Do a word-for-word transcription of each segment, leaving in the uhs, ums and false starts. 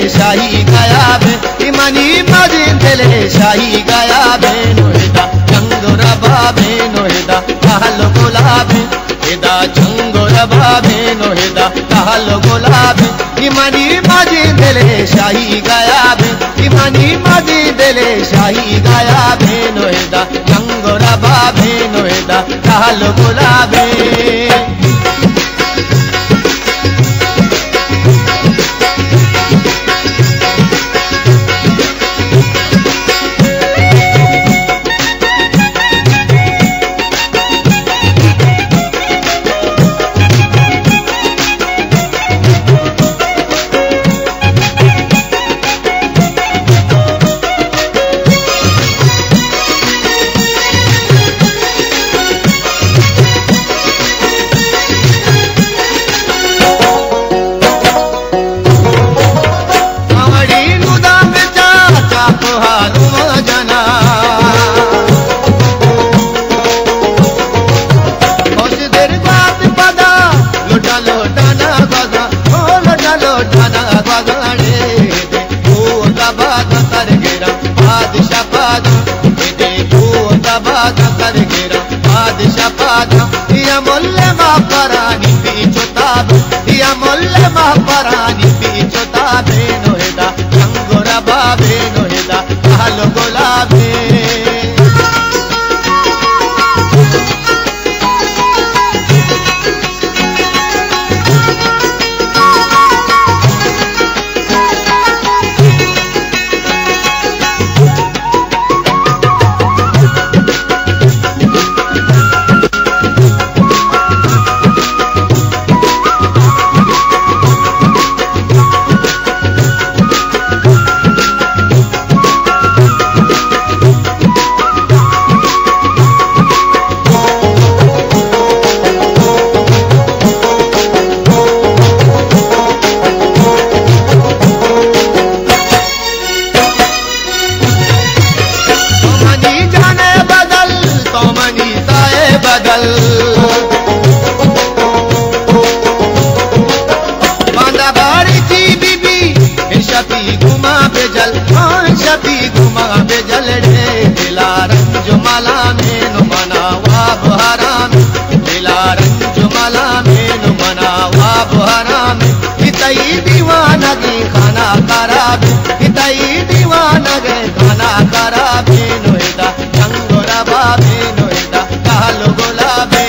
शाही गाया बे इमानी मदीन दिले शाही गाया बे नोहिदा जंगोरा बाबे नोहिदा कहलो गुलाबे हिदा जंगोरा बाबे नोहिदा कहलो गुलाबे इमानी मदीन दिले शाही गाया बे इमानी मदीन दिले शाही गाया बे नोहिदा जंगोरा बाबे नोहिदा कहलो गुलाबे या मोल्ले महापरानी पीछो ताब या मोल्ले महापरानी पीछो ताबे नोहिदा जंगोरा बाबे नोहिदा कहलो गुलाबे दीवानगी खाना खराब हिताई दीवानगी खाना खराब नोहिदा जंगोरा बाबे नोहिदा कहलो गुलाबे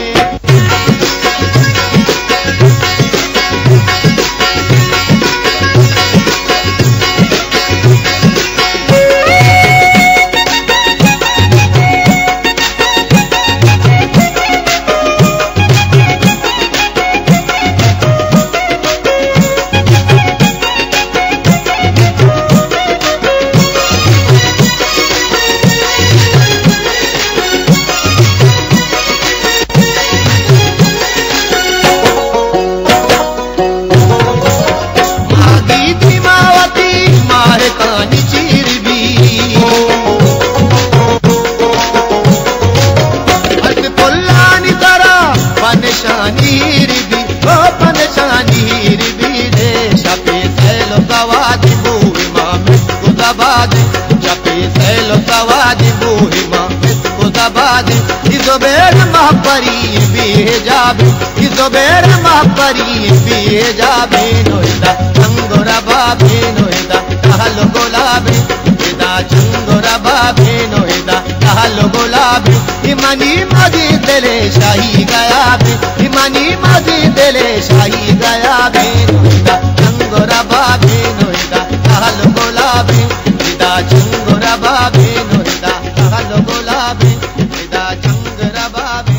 इज़ोबेर महपरी बिहे जाबे इज़ोबेर महपरी बिहे जाबे नोहिदा जंगोरा बाबे नोहिदा कहलो गुलाबे हिदा जंगोरा बाबे नोहिदा कहलो गुलाबे इमानी मदीन दिले शाही गाया बे इमानी मदीन दिले शाही गाया बे नोहिदा जंगोरा बाबे नोहिदा कहलो गुलाबे हिदा जंगोरा बाबे नोहिदा कहलो गुलाबे हिदा जंगोरा बाबे